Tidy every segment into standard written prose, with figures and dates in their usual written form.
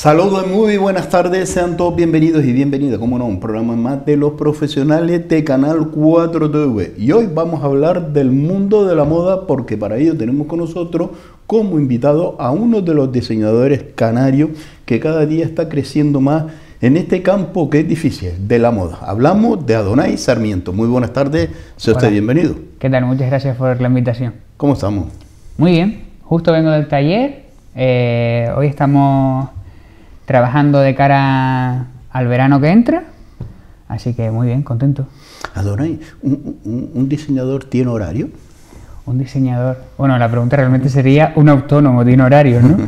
Saludos, muy buenas tardes, sean todos bienvenidos y bienvenidas, como no, un programa más de los profesionales de Canal 4 TV. Y hoy vamos a hablar del mundo de la moda porque para ello tenemos con nosotros como invitado a uno de los diseñadores canarios que cada día está creciendo más en este campo que es difícil, de la moda. Hablamos de Adonai Sarmiento. Muy buenas tardes, sea usted bienvenido. ¿Qué tal? Muchas gracias por la invitación. ¿Cómo estamos? Muy bien, justo vengo del taller. Hoy estamos trabajando de cara al verano que entra, así que muy bien, contento. Adonai, ¿un diseñador tiene horario? Un diseñador, bueno, la pregunta realmente sería un autónomo, tiene horario, ¿no?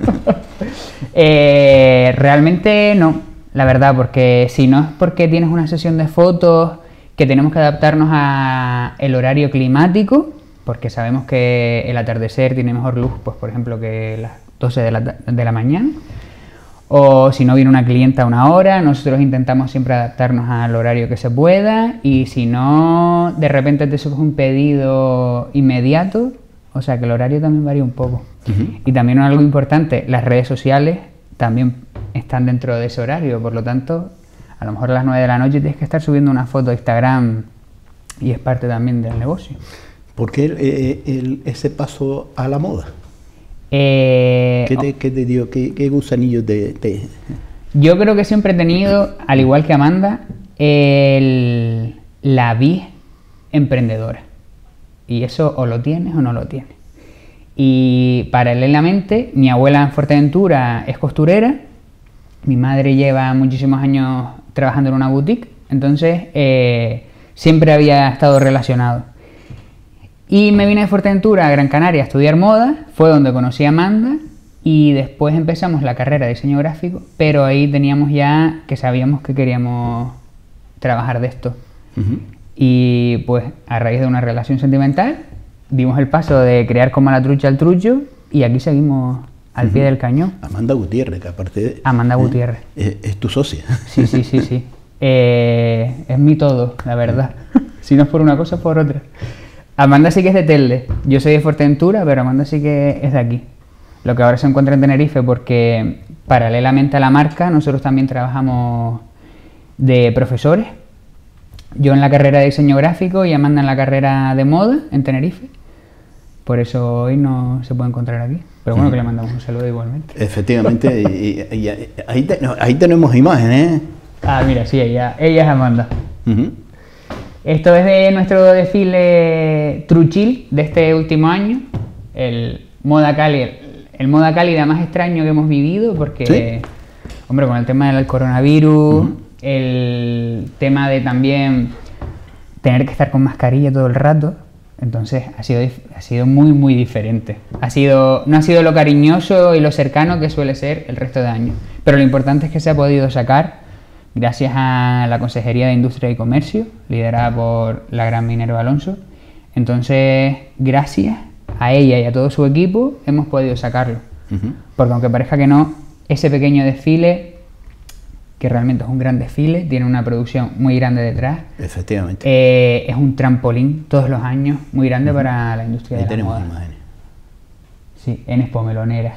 Realmente no, la verdad, porque si no es porque tienes una sesión de fotos que tenemos que adaptarnos al horario climático, porque sabemos que el atardecer tiene mejor luz, pues por ejemplo que las 12 de la mañana, o si no viene una clienta a una hora, nosotros intentamos siempre adaptarnos al horario que se pueda, y si no, de repente te surge un pedido inmediato, o sea que el horario también varía un poco. Y también algo importante, las redes sociales también están dentro de ese horario, por lo tanto, a lo mejor a las 9 de la noche tienes que estar subiendo una foto a Instagram y es parte también del negocio. ¿Por qué ese paso a la moda? ¿Qué te dio? ¿Qué gusanillo te...? Yo creo que siempre he tenido, al igual que Amanda, la vis emprendedora. Y eso o lo tienes o no lo tienes. Y paralelamente, mi abuela en Fuerteventura es costurera, mi madre lleva muchísimos años trabajando en una boutique, entonces siempre había estado relacionado. Y me vine de Fuerteventura a Gran Canaria a estudiar moda, fue donde conocí a Amanda y después empezamos la carrera de diseño gráfico, pero ahí teníamos ya que sabíamos que queríamos trabajar de esto. Y pues a raíz de una relación sentimental dimos el paso de crear Como la trucha al trullo y aquí seguimos al pie del cañón. Amanda Gutiérrez, que aparte de... Amanda Gutiérrez. Es tu socia. Sí. Es mi todo, la verdad. Si no es por una cosa, es por otra. Amanda sí que es de Telde, yo soy de Fuerteventura, pero Amanda sí que es de aquí. Lo que ahora se encuentra en Tenerife porque paralelamente a la marca nosotros también trabajamos de profesores. Yo en la carrera de diseño gráfico y Amanda en la carrera de moda en Tenerife. Por eso hoy no se puede encontrar aquí. Pero bueno, que le mandamos un saludo igualmente. Efectivamente, y ahí tenemos imágenes. Ah, mira, sí, ella es Amanda. Esto es de nuestro desfile Truchil de este último año, el moda cálida más extraño que hemos vivido porque, ¿sí? Hombre, con el tema del coronavirus, el tema de también tener que estar con mascarilla todo el rato, entonces ha sido muy diferente. No ha sido lo cariñoso y lo cercano que suele ser el resto de años, pero lo importante es que se ha podido sacar gracias a la Consejería de Industria y Comercio, liderada por la gran Minerva Alonso. Entonces, gracias a ella y a todo su equipo, hemos podido sacarlo. Porque aunque parezca que no, ese pequeño desfile, que realmente es un gran desfile, tiene una producción muy grande detrás. Efectivamente. Es un trampolín todos los años muy grande para la industria de la moda. Ahí tenemos imágenes. Sí, en Expo Melonera.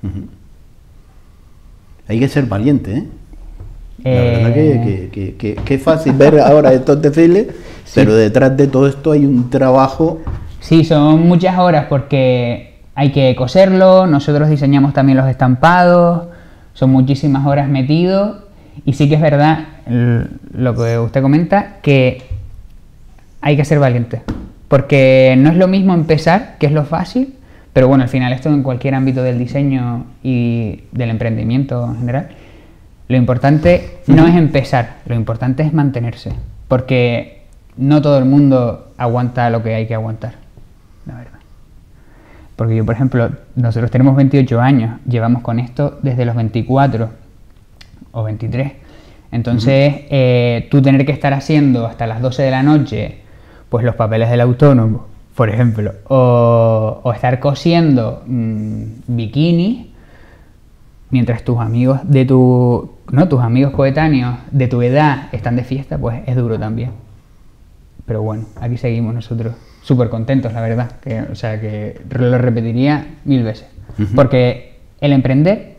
Hay que ser valiente, ¿eh? La verdad que es fácil ver ahora estos desfiles, sí, pero detrás de todo esto hay un trabajo. Sí, son muchas horas porque hay que coserlo, nosotros diseñamos también los estampados, son muchísimas horas metidos y sí que es verdad lo que usted comenta, que hay que ser valiente, porque no es lo mismo empezar, que es lo fácil, pero bueno, al final esto en cualquier ámbito del diseño y del emprendimiento en general. Lo importante no es empezar, lo importante es mantenerse, porque no todo el mundo aguanta lo que hay que aguantar, la verdad. Porque yo, por ejemplo, nosotros tenemos 28 años, llevamos con esto desde los 24 o 23. Entonces, tú tener que estar haciendo hasta las 12 de la noche, pues los papeles del autónomo, por ejemplo, o estar cosiendo bikinis, mientras tus amigos tus amigos coetáneos de tu edad están de fiesta, pues es duro también. Pero bueno, aquí seguimos nosotros súper contentos, la verdad. O sea, que lo repetiría 1000 veces. Porque el emprender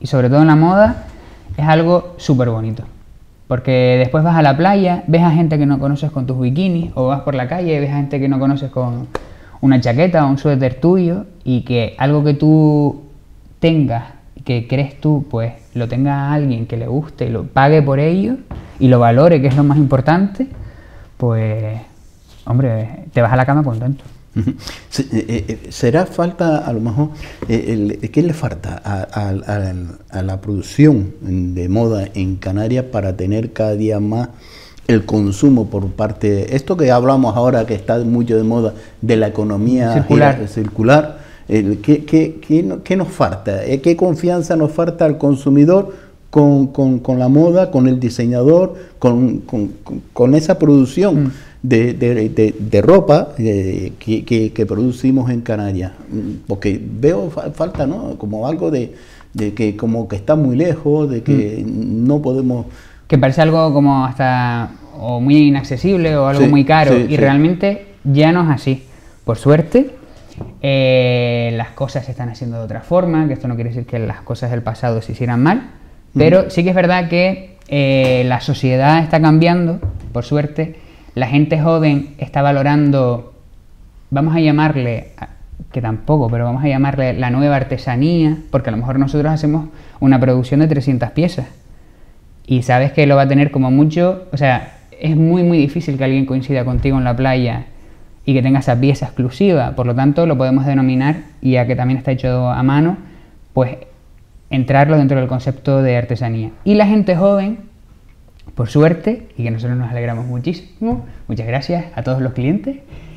y sobre todo en la moda, es algo súper bonito. Porque después vas a la playa, ves a gente que no conoces con tus bikinis, o vas por la calle y ves a gente que no conoces con una chaqueta o un suéter tuyo, y que algo que tú tengas, que crees tú, pues lo tenga alguien que le guste y lo pague por ello y lo valore, que es lo más importante, pues, hombre, te vas a la cama contento. ¿Será falta, a lo mejor, qué le falta a la producción de moda en Canarias para tener cada día más el consumo por parte de esto que hablamos ahora, que está mucho de moda, de la economía circular? ¿Qué nos falta? ¿Qué confianza nos falta al consumidor con la moda, con el diseñador, con esa producción de ropa que producimos en Canarias? Porque veo falta, ¿no? Como algo de que como que está muy lejos, de que no podemos... Que parece algo como hasta o muy inaccesible o algo muy caro, y realmente ya no es así. Por suerte, las cosas se están haciendo de otra forma, que esto no quiere decir que las cosas del pasado se hicieran mal, pero sí que es verdad que la sociedad está cambiando, por suerte. La gente joven está valorando, vamos a llamarle, que tampoco, pero vamos a llamarle la nueva artesanía, porque a lo mejor nosotros hacemos una producción de 300 piezas y sabes que lo va a tener como mucho, o sea, es muy difícil que alguien coincida contigo en la playa y que tenga esa pieza exclusiva, por lo tanto lo podemos denominar, y ya que también está hecho a mano, pues entrarlo dentro del concepto de artesanía. Y la gente joven, por suerte, y que nosotros nos alegramos muchísimo, muchas gracias a todos los clientes,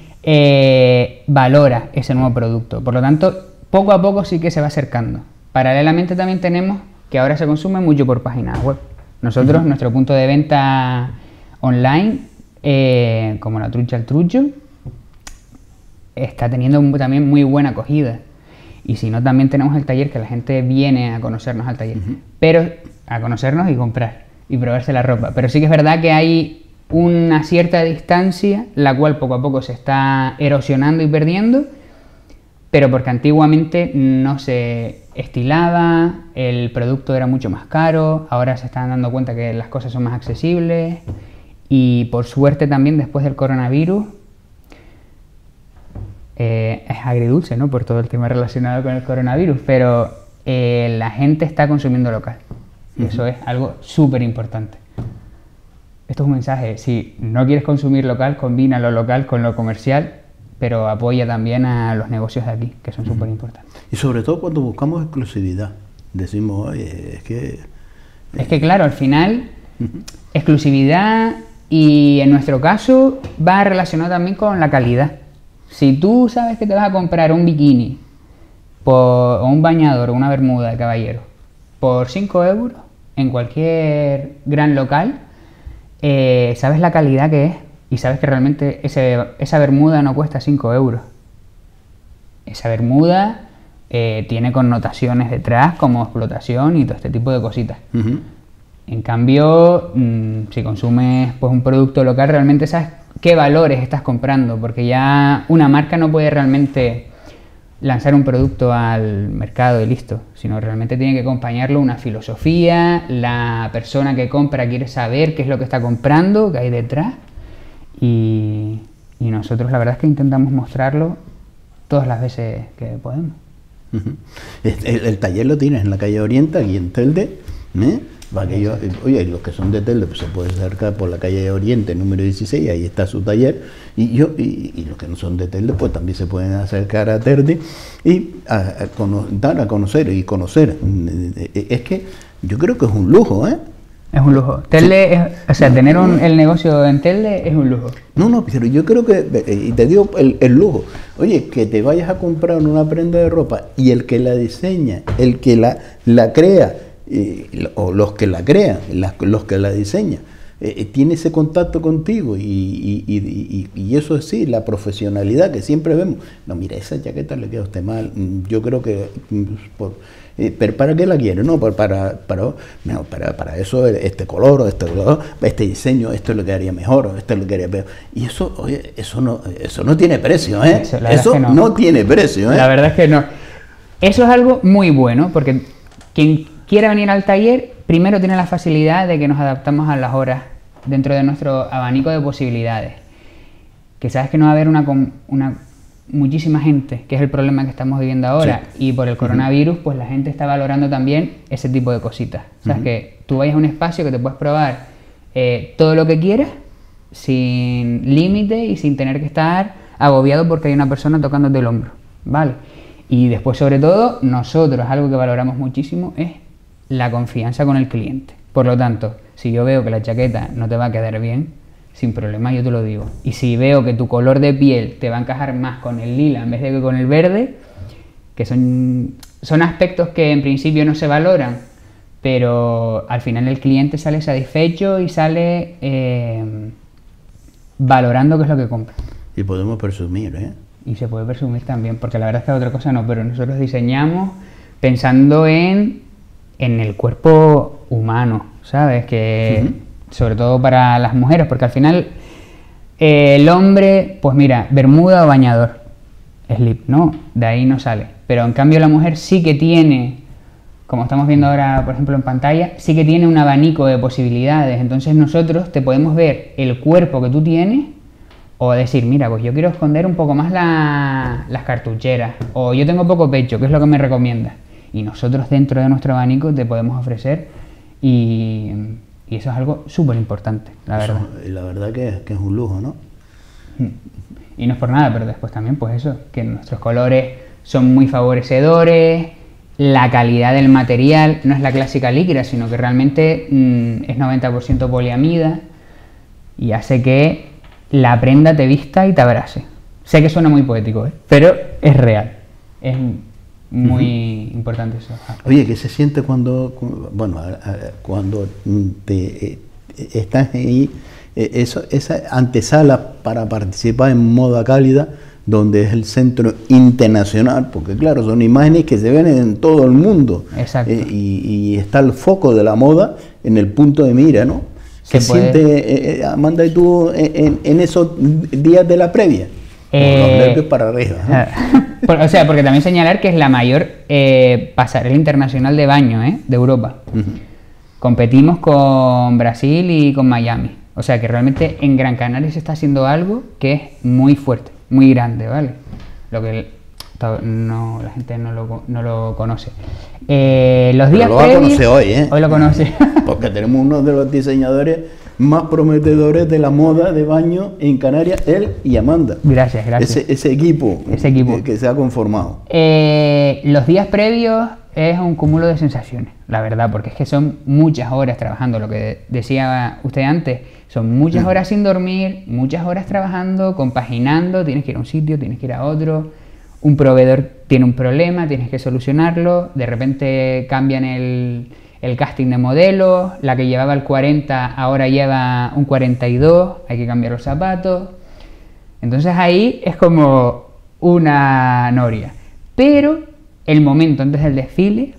valora ese nuevo producto. Por lo tanto, poco a poco sí que se va acercando. Paralelamente también tenemos que ahora se consume mucho por páginas web. Nosotros, nuestro punto de venta online, como La Trucha al Trucho, está teniendo también muy buena acogida. Y si no, también tenemos el taller, que la gente viene a conocernos al taller, pero a conocernos y comprar y probarse la ropa. Pero sí que es verdad que hay una cierta distancia, la cual poco a poco se está erosionando y perdiendo, pero porque antiguamente no se estilaba, el producto era mucho más caro, ahora se están dando cuenta que las cosas son más accesibles, y por suerte también después del coronavirus, es agridulce, ¿no?, por todo el tema relacionado con el coronavirus, pero la gente está consumiendo local. Y eso es algo súper importante. Esto es un mensaje: si no quieres consumir local, combina lo local con lo comercial, pero apoya también a los negocios de aquí, que son súper importantes. Y sobre todo cuando buscamos exclusividad, decimos, oye, es que... Es que claro, al final, exclusividad, y en nuestro caso va relacionado también con la calidad. Si tú sabes que te vas a comprar un bikini o un bañador o una bermuda de caballero por 5 euros en cualquier gran local, sabes la calidad que es y sabes que realmente esa bermuda no cuesta 5 euros. Esa bermuda tiene connotaciones detrás como explotación y todo este tipo de cositas. En cambio, si consumes pues un producto local, realmente sabes qué valores estás comprando, porque ya una marca no puede realmente lanzar un producto al mercado y listo, sino realmente tiene que acompañarlo una filosofía, la persona que compra quiere saber qué es lo que está comprando, qué hay detrás, y nosotros la verdad es que intentamos mostrarlo todas las veces que podemos. El taller lo tienes en la calle Oriente, aquí en Telde, oye, los que son de Telde pues se pueden acercar por la calle Oriente número 16, ahí está su taller, y los que no son de Telde pues también se pueden acercar a Telde y dar a conocer y conocer. Es que yo creo que es un lujo, ¿eh? Es un lujo. Telde, sí. Tener el negocio en Telde es un lujo. No, pero yo creo que, y te digo el lujo, oye, que te vayas a comprar una prenda de ropa y el que la diseña, el que la crea, o los que la crean, los que la diseñan, tiene ese contacto contigo y eso es sí, la profesionalidad que siempre vemos. No, mira, esa chaqueta le queda a usted mal, yo creo que... ¿pero para qué la quiere? No, para eso este color, este diseño, esto le quedaría mejor, esto le quedaría peor. Y eso, oye, eso no tiene precio, ¿eh? Eso no tiene precio, ¿eh? La verdad es que no. Eso es algo muy bueno, porque quien quiera venir al taller, primero tiene la facilidad de que nos adaptamos a las horas dentro de nuestro abanico de posibilidades. Que sabes que no va a haber muchísima gente, que es el problema que estamos viviendo ahora, sí. Y por el coronavirus, pues la gente está valorando también ese tipo de cositas. O sea, que tú vayas a un espacio que te puedes probar todo lo que quieras, sin límite y sin tener que estar agobiado porque hay una persona tocándote el hombro, ¿vale? Y después, sobre todo, nosotros, algo que valoramos muchísimo es la confianza con el cliente. Por lo tanto, si yo veo que la chaqueta no te va a quedar bien, sin problema yo te lo digo. Y si veo que tu color de piel te va a encajar más con el lila en vez de que con el verde, que son aspectos que en principio no se valoran, pero al final el cliente sale satisfecho y sale valorando qué es lo que compra. Y podemos presumir, ¿eh? Y se puede presumir también, porque la verdad es que otra cosa no, pero nosotros diseñamos pensando en el cuerpo humano, ¿sabes? Que sobre todo para las mujeres, porque al final el hombre, pues mira, bermuda o bañador, slip, ¿no? De ahí no sale. Pero en cambio la mujer sí que tiene, como estamos viendo ahora, por ejemplo, en pantalla, sí que tiene un abanico de posibilidades. Entonces nosotros te podemos ver el cuerpo que tú tienes o decir, mira, pues yo quiero esconder un poco más las cartucheras, o yo tengo poco pecho, ¿qué es lo que me recomiendas? Y nosotros dentro de nuestro abanico te podemos ofrecer y eso es algo súper importante, la verdad. Y la verdad que es un lujo, ¿no? Y no es por nada, pero después también, pues eso, que nuestros colores son muy favorecedores, la calidad del material no es la clásica licra, sino que realmente es 90% poliamida y hace que la prenda te vista y te abrace. Sé que suena muy poético, pero es real. Es muy importante eso. Oye, ¿qué se siente cuando te estás ahí, esa antesala para participar en Moda Cálida, donde es el centro internacional? Porque claro, son imágenes que se ven en todo el mundo. Exacto. Y está el foco de la moda en el punto de mira, ¿no? ¿Qué siente, Amanda, y tú en esos días de la previa? Los nervios para arriba, ¿no? O sea, porque también señalar que es la mayor pasarela internacional de baño de Europa. Competimos con Brasil y con Miami. O sea que realmente en Gran Canaria se está haciendo algo que es muy fuerte, muy grande, ¿vale? Lo que la gente no lo conoce. Los días lo va a conocer hoy, ¿eh? Hoy lo conoce. Porque tenemos uno de los diseñadores más prometedores de la moda de baño en Canarias, él y Amanda. Gracias. Ese equipo que se ha conformado. Los días previos es un cúmulo de sensaciones, la verdad, porque es que son muchas horas trabajando, lo que decía usted antes, son muchas horas sin dormir, muchas horas trabajando, compaginando, tienes que ir a un sitio, tienes que ir a otro, un proveedor tiene un problema, tienes que solucionarlo, de repente cambian el casting de modelos, la que llevaba el 40 ahora lleva un 42, hay que cambiar los zapatos. Entonces ahí es como una noria. Pero el momento antes del desfile,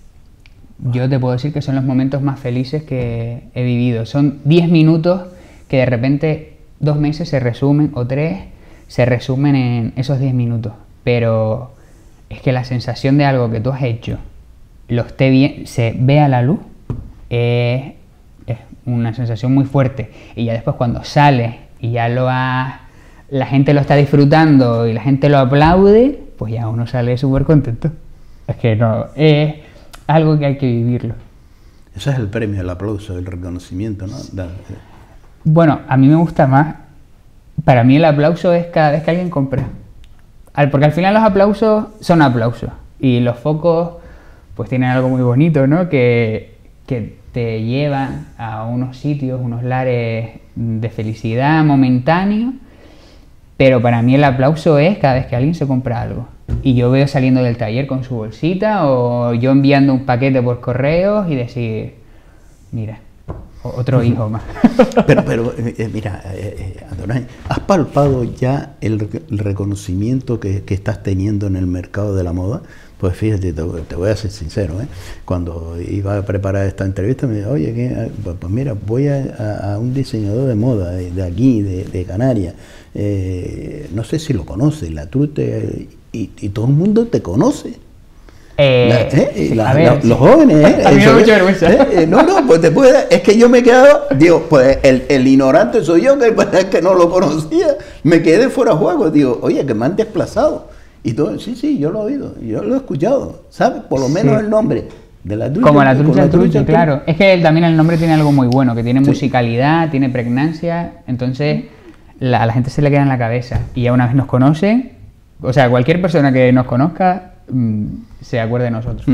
yo te puedo decir que son los momentos más felices que he vivido. Son 10 minutos que de repente 2 meses se resumen, o 3, se resumen en esos 10 minutos. Pero es que la sensación de algo que tú has hecho esté bien, se ve a la luz, es una sensación muy fuerte. Y ya después cuando sales y ya la gente lo está disfrutando y la gente lo aplaude, pues ya uno sale súper contento. Es que no, es algo que hay que vivirlo. Ese es el premio, el aplauso, el reconocimiento, ¿no? Bueno, a mí me gusta más. Para mí el aplauso es cada vez que alguien compra. Porque al final los aplausos son aplausos. Y los focos pues tienen algo muy bonito, ¿no? Que te llevan a unos sitios, unos lares de felicidad momentáneo. Pero para mí el aplauso es cada vez que alguien se compra algo. Y yo veo saliendo del taller con su bolsita, o yo enviando un paquete por correos y decir, mira, otro hijo más. Pero mira, Adonai, ¿has palpado ya el reconocimiento que estás teniendo en el mercado de la moda? Pues fíjate, te voy a ser sincero, cuando iba a preparar esta entrevista me dijo, oye, pues mira, voy a un diseñador de moda de aquí, de Canarias, no sé si lo conoce, la Trute, y todo el mundo te conoce. A ver, los jóvenes, a mí me da mucha vergüenza. No, pues es que yo me he quedado, digo, pues el ignorante soy yo, que no lo conocía, me quedé fuera de juego, digo, oye, que me han desplazado. Y todo, sí, yo lo he oído, yo lo he escuchado, ¿sabes? Por lo menos el nombre de la trucha. Como la trucha, claro. Es que también el nombre tiene algo muy bueno, que tiene musicalidad, tiene pregnancia, entonces a la gente se le queda en la cabeza. Y ya una vez nos conoce, o sea, cualquier persona que nos conozca se acuerde de nosotros.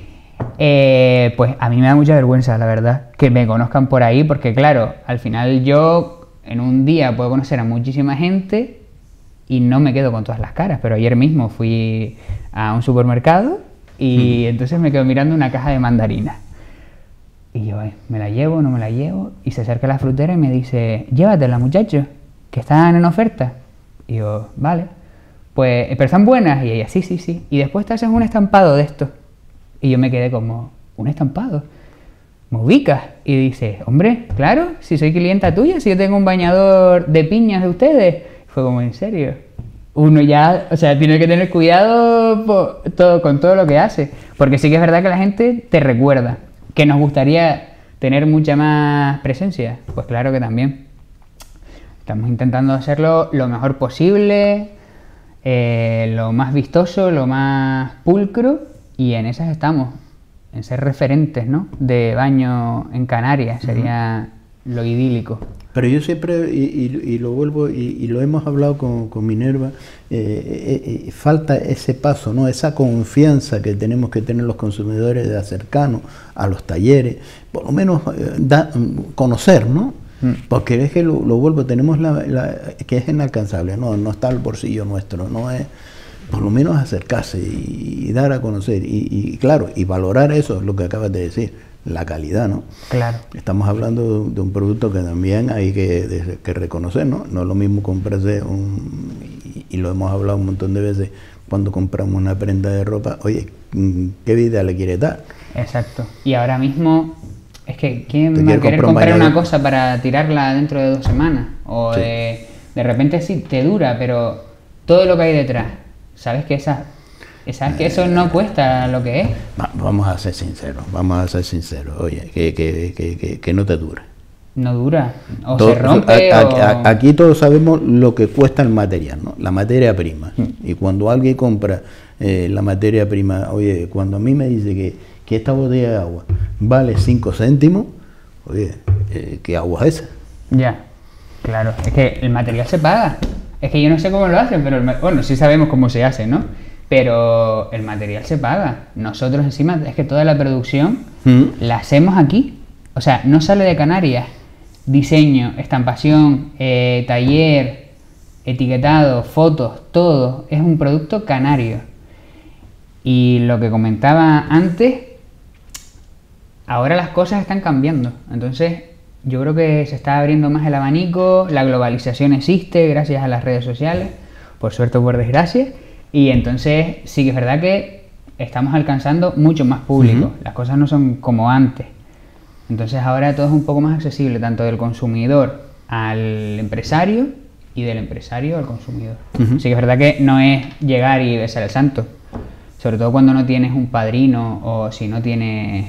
Pues a mí me da mucha vergüenza, la verdad, que me conozcan por ahí, porque claro, al final yo en un día puedo conocer a muchísima gente y no me quedo con todas las caras, pero ayer mismo fui a un supermercado y entonces me quedo mirando una caja de mandarinas. Y yo, ¿me la llevo, no me la llevo? Y se acerca la frutera y me dice, llévatela, muchacho, que están en oferta. Y yo, vale. Pues, ¿pero están buenas? Y ella, sí. Y después te haces un estampado de esto. Y yo me quedé como, ¿un estampado? ¿Me ubicas? Y dice, hombre, claro, si soy clienta tuya, si yo tengo un bañador de piñas de ustedes. Fue como, ¿en serio? Uno ya, o sea, tiene que tener cuidado con todo lo que hace. Porque sí que es verdad que la gente te recuerda. ¿Que nos gustaría tener mucha más presencia? Pues claro que también. Estamos intentando hacerlo lo mejor posible, lo más vistoso, lo más pulcro, y en esas estamos, en ser referentes, ¿no?, de baño en Canarias, sería lo idílico. Pero yo siempre, y lo vuelvo, y lo hemos hablado con Minerva, falta ese paso, ¿no?, esa confianza que tenemos que tener los consumidores de acercarnos a los talleres, por lo menos conocer, ¿no? Porque es que lo vuelvo, tenemos que es inalcanzable, no está al bolsillo nuestro, no es, por lo menos acercarse y dar a conocer, y claro, y valorar eso, es lo que acabas de decir, la calidad, ¿no? Claro. Estamos hablando de un producto que también hay que reconocer, ¿no? No es lo mismo comprarse y lo hemos hablado un montón de veces, cuando compramos una prenda de ropa, oye, ¿qué vida le quieres dar? Exacto. Y ahora mismo, es que ¿quién va a querer comprar una cosa para tirarla dentro de 2 semanas? O de repente sí, te dura, pero todo lo que hay detrás, ¿sabes que eso no cuesta lo que es? Vamos a ser sinceros, oye, que no te dura. No dura, o se rompe Aquí todos sabemos lo que cuesta el material, ¿no? La materia prima. Y cuando alguien compra la materia prima, oye, cuando a mí me dice que esta botella de agua vale 5 céntimos, oye, ¿qué agua es esa? Ya, claro, es que el material se paga. Es que yo no sé cómo lo hacen, pero bueno, sí sabemos cómo se hace, ¿no? Pero el material se paga. Nosotros encima, es que toda la producción la hacemos aquí. O sea, no sale de Canarias. Diseño, estampación, taller, etiquetado, fotos, todo. Es un producto canario. Y lo que comentaba antes, ahora las cosas están cambiando. Entonces, yo creo que se está abriendo más el abanico. La globalización existe gracias a las redes sociales. Por suerte o por desgracia. Y entonces sí que es verdad que estamos alcanzando mucho más público. Las cosas no son como antes. Entonces ahora todo es un poco más accesible, tanto del consumidor al empresario y del empresario al consumidor. Sí que es verdad que no es llegar y besar el santo. Sobre todo cuando no tienes un padrino o si no tienes...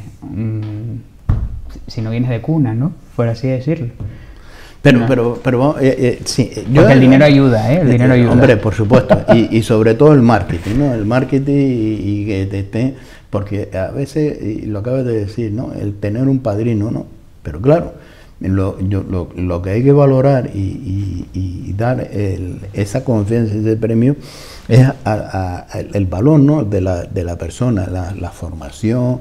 si no vienes de cuna, ¿no? Por así decirlo. Pero sí. Porque el dinero ayuda, ¿eh? El dinero ayuda. Hombre, por supuesto. Y sobre todo el marketing, ¿no? El marketing y que te esté... Porque a veces, y lo acabas de decir, ¿no? El tener un padrino, ¿no? Pero claro, lo que hay que valorar y dar esa confianza, ese premio, es el valor, ¿no?, de la persona, la formación,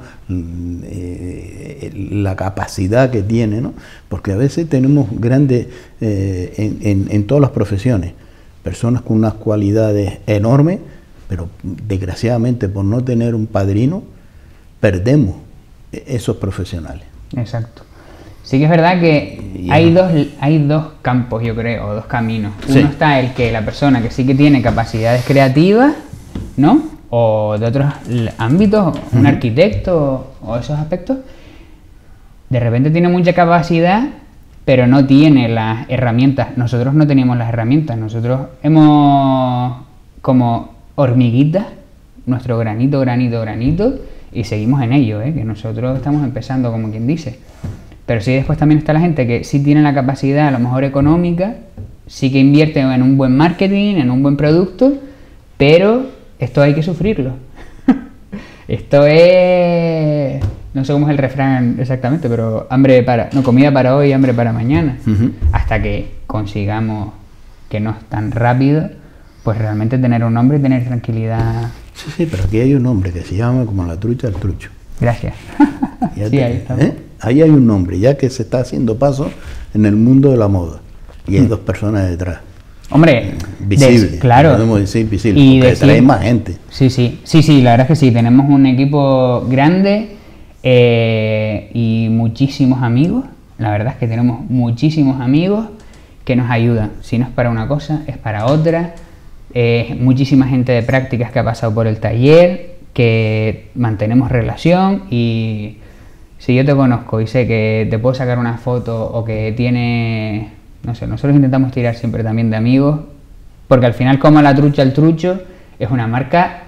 la capacidad que tiene, ¿no? Porque a veces tenemos grandes, en todas las profesiones, personas con unas cualidades enormes, pero desgraciadamente por no tener un padrino, perdemos esos profesionales. Exacto. Sí que es verdad que hay dos campos, yo creo, o 2 caminos. Uno está el que la persona que sí que tiene capacidades creativas, ¿no? O de otros ámbitos, un arquitecto o esos aspectos, de repente tiene mucha capacidad, pero no tiene las herramientas. Nosotros no teníamos las herramientas, nosotros hemos como hormiguitas nuestro granito, y seguimos en ello, que nosotros estamos empezando, como quien dice. Pero sí, después también está la gente que sí tiene la capacidad, a lo mejor económica, sí que invierte en un buen marketing, en un buen producto, pero esto hay que sufrirlo. Esto es... No sé cómo es el refrán exactamente, pero comida para hoy, hambre para mañana. Hasta que consigamos, que no es tan rápido, pues realmente tener un nombre y tener tranquilidad. Sí, pero aquí hay un nombre que se llama como la trucha del trucho. Gracias. Sí, ahí estamos. Ahí hay un nombre, ya que se está haciendo paso en el mundo de la moda. Y hay dos personas detrás. Hombre, visible, claro. Podemos decir visible, y porque detrás hay más gente. Sí, la verdad es que sí, tenemos un equipo grande y muchísimos amigos. La verdad es que tenemos muchísimos amigos que nos ayudan. Si no es para una cosa, es para otra. Muchísima gente de prácticas que ha pasado por el taller, que mantenemos relación, y si yo te conozco y sé que te puedo sacar una foto o que tiene, no sé, nosotros intentamos tirar siempre también de amigos, porque al final como la trucha el trucho es una marca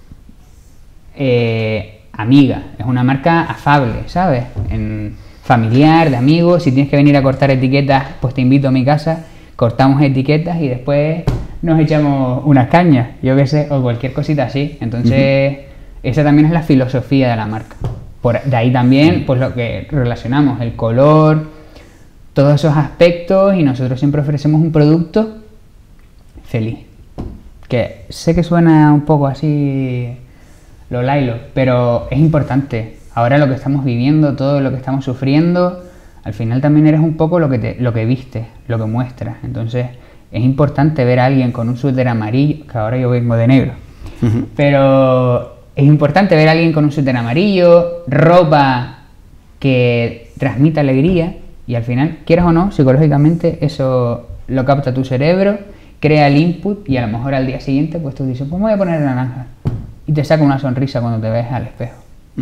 amiga, es una marca afable, ¿sabes? Familiar, de amigos. Si tienes que venir a cortar etiquetas, pues te invito a mi casa, cortamos etiquetas y después nos echamos unas cañas, yo qué sé, o cualquier cosita así. Entonces, esa también es la filosofía de la marca. De ahí también, pues lo que relacionamos, el color, todos esos aspectos, y nosotros siempre ofrecemos un producto feliz. Que sé que suena un poco así lo lailo, pero es importante. Ahora lo que estamos viviendo, todo lo que estamos sufriendo, al final también eres un poco lo que vistes, lo que muestras. Entonces es importante ver a alguien con un suéter amarillo, que ahora yo vengo de negro, pero es importante ver a alguien con un suéter amarillo, ropa que transmite alegría, y al final, quieras o no, psicológicamente eso lo capta tu cerebro, crea el input, y a lo mejor al día siguiente pues tú dices, pues me voy a poner naranja, y te saca una sonrisa cuando te ves al espejo.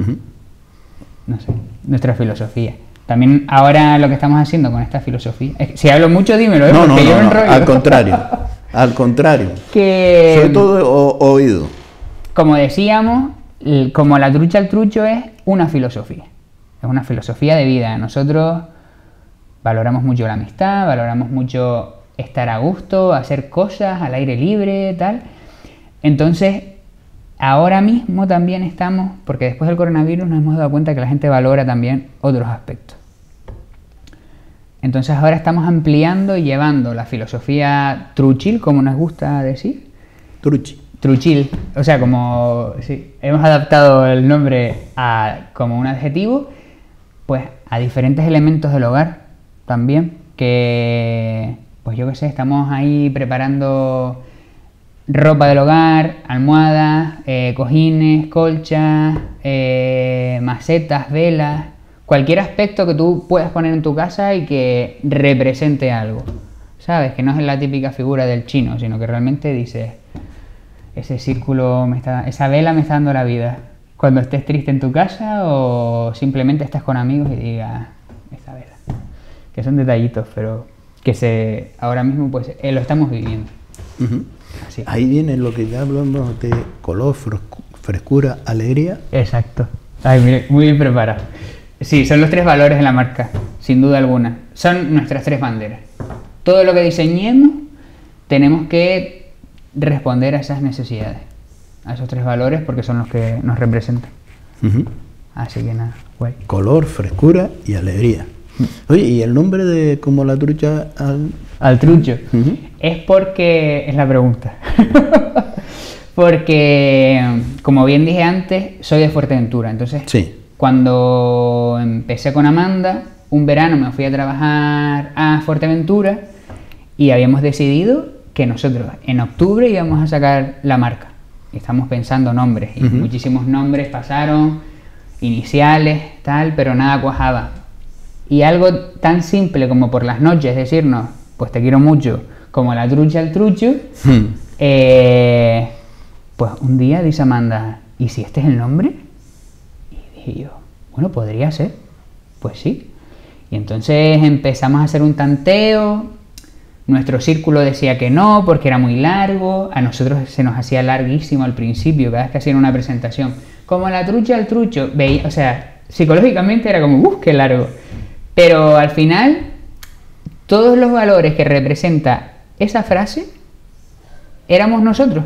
No sé, nuestra filosofía. También ahora lo que estamos haciendo con esta filosofía, si hablo mucho dímelo, porque yo me enrollo. Al contrario, que sobre todo oído. Como decíamos, como la trucha al trucho es una filosofía de vida. Nosotros valoramos mucho la amistad, valoramos mucho estar a gusto, hacer cosas al aire libre, tal. Entonces, ahora mismo también estamos, porque después del coronavirus nos hemos dado cuenta que la gente valora también otros aspectos. Entonces ahora estamos ampliando y llevando la filosofía truchil, como nos gusta decir. Truchil, o sea, como sí, hemos adaptado el nombre como un adjetivo, pues a diferentes elementos del hogar también, que pues yo qué sé, estamos ahí preparando ropa del hogar, almohadas, cojines, colchas, macetas, velas, cualquier aspecto que tú puedas poner en tu casa y que represente algo, ¿sabes? Que no es la típica figura del chino, sino que realmente dices, ese círculo, esa vela me está dando la vida. Cuando estés triste en tu casa o simplemente estás con amigos y digas, esta vela. Que son detallitos, pero que ahora mismo pues lo estamos viviendo. Así. Ahí viene lo que ya hablamos de color, frescura, alegría. Exacto. Ay, mire, muy bien preparado. Sí, son los 3 valores de la marca, sin duda alguna. Son nuestras 3 banderas. Todo lo que diseñemos tenemos que responder a esas necesidades, a esos 3 valores, porque son los que nos representan. Así que nada, guay. Color, frescura y alegría. Oye, ¿y el nombre de como la trucha al trucho? Es porque, es la pregunta, porque como bien dije antes, soy de Fuerteventura, entonces cuando empecé con Amanda, un verano me fui a trabajar a Fuerteventura y habíamos decidido que nosotros en octubre íbamos a sacar la marca. Y estamos pensando nombres, y muchísimos nombres pasaron, iniciales, tal, pero nada cuajaba. Y algo tan simple como por las noches decirnos, pues te quiero mucho, como la trucha al trucho, pues un día dice Amanda, ¿y si este es el nombre? Y dije yo, bueno, podría ser, pues sí. Y entonces empezamos a hacer un tanteo, Nuestro círculo decía que no, porque era muy largo. A nosotros se nos hacía larguísimo al principio, cada vez que hacían una presentación. Como la trucha al trucho. Veía, o sea, psicológicamente era como, qué largo. Pero al final, todos los valores que representa esa frase, éramos nosotros.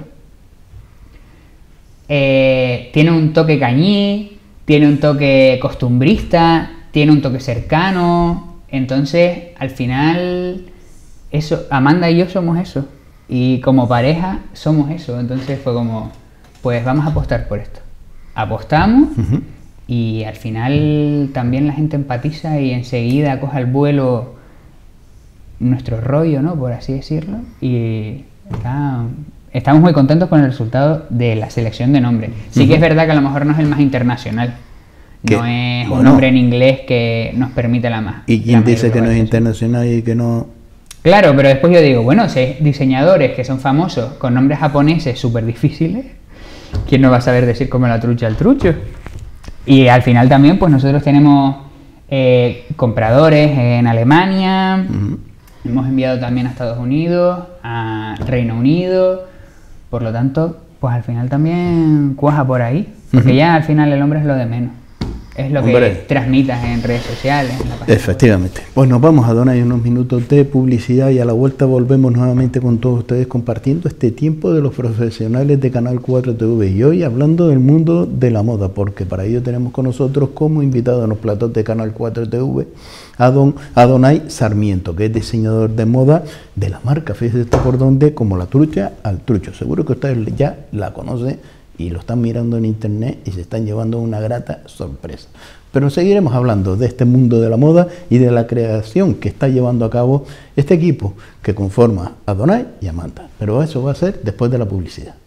Tiene un toque cañí, tiene un toque costumbrista, tiene un toque cercano. Entonces, al final, eso, Amanda y yo somos eso. Y como pareja somos eso. Entonces fue como, pues vamos a apostar por esto. Apostamos y al final también la gente empatiza y enseguida coge al vuelo nuestro rollo, ¿no? Por así decirlo. Y estamos muy contentos con el resultado de la selección de nombres. Sí que es verdad que a lo mejor no es el más internacional. No es un nombre en inglés que nos permite la más. ¿Y quién dice que no es internacional y que no...? Claro, pero después yo digo, bueno, si hay diseñadores que son famosos con nombres japoneses súper difíciles, ¿quién no va a saber decir como la trucha al trucho? Y al final también, pues nosotros tenemos compradores en Alemania, hemos enviado también a Estados Unidos, a Reino Unido, por lo tanto, pues al final también cuaja por ahí, porque ya al final el hombre es lo de menos. Es lo que transmitas en redes sociales. En la página. Efectivamente. Pues nos vamos a donar unos minutos de publicidad y a la vuelta volvemos nuevamente con todos ustedes compartiendo este tiempo de los profesionales de Canal 4 TV y hoy hablando del mundo de la moda, porque para ello tenemos con nosotros como invitado en los platos de Canal 4 TV a don Adonai Sarmiento, que es diseñador de moda de la marca, fíjese por dónde, como la trucha al trucho. Seguro que ustedes ya la conocen y lo están mirando en internet y se están llevando una grata sorpresa. Pero seguiremos hablando de este mundo de la moda y de la creación que está llevando a cabo este equipo que conforma a Adonai y Amanda. Pero eso va a ser después de la publicidad.